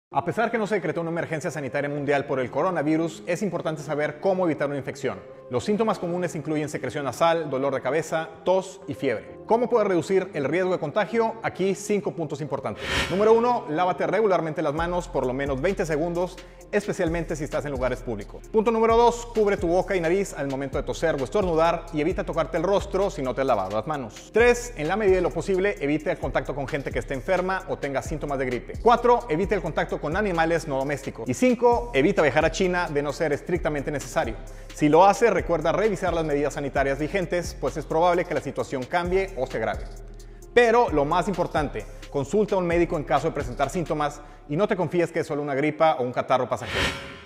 A pesar que no se decretó una emergencia sanitaria mundial por el coronavirus, es importante saber cómo evitar una infección. Los síntomas comunes incluyen secreción nasal, dolor de cabeza, tos y fiebre. ¿Cómo poder reducir el riesgo de contagio? Aquí 5 puntos importantes. Número 1. Lávate regularmente las manos por lo menos 20 segundos, especialmente si estás en lugares públicos. Punto número 2. Cubre tu boca y nariz al momento de toser o estornudar y evita tocarte el rostro si no te has lavado las manos. 3. En la medida de lo posible, evite el contacto con gente que esté enferma o tenga síntomas de gripe. 4. Evite el contacto con animales no domésticos. Y 5. Evita viajar a China de no ser estrictamente necesario. Si lo hace, recuerda revisar las medidas sanitarias vigentes, pues es probable que la situación cambie o se agrave. Pero lo más importante, consulta a un médico en caso de presentar síntomas y no te confíes que es solo una gripa o un catarro pasajero.